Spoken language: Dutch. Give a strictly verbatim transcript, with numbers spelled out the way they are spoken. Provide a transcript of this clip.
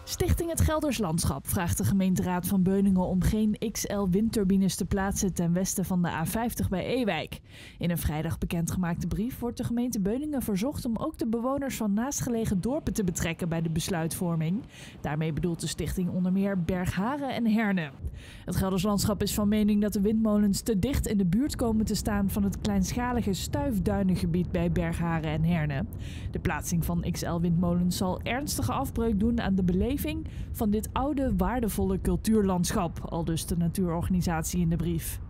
Stichting Het Gelders Landschap vraagt de gemeenteraad van Beuningen om geen X L windturbines te plaatsen ten westen van de A vijftig bij Ewijk. In een vrijdag bekendgemaakte brief wordt de gemeente Beuningen verzocht om ook de bewoners van naastgelegen dorpen te betrekken bij de besluitvorming. Daarmee bedoelt de stichting onder meer Bergharen en Herne. Het Gelders Landschap is van mening dat de windmolens te dicht in de buurt komen te staan van het kleinschalige stuifduinengebied bij Bergharen en Herne. De plaatsing van X L windmolens zal ernstige afbreuk doen aan de beleving van dit oude, waardevolle cultuurlandschap, aldus de natuurorganisatie in de brief.